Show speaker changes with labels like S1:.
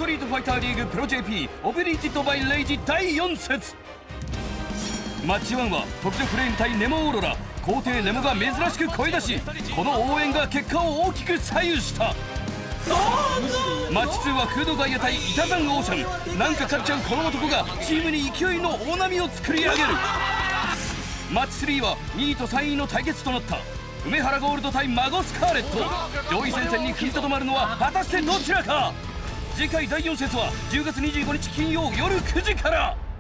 S1: トリートファイターリーグプロ JP オブリジットバイレイジ第4節。マッチ1は特女フレーム対ネモオーロラ。皇帝ネモが珍しく声出し、この応援が結果を大きく左右した。マッチ2はフードガイア対イタザンオーシャン。なんか勝っちゃうこの男がチームに勢いの大波を作り上げる。マッチ3は2位と3位の対決となった。梅原ゴールド対マゴスカーレット。上位戦線に踏みとどまるのは果たしてどちらか。次回第4節は10月25日金曜夜9時から。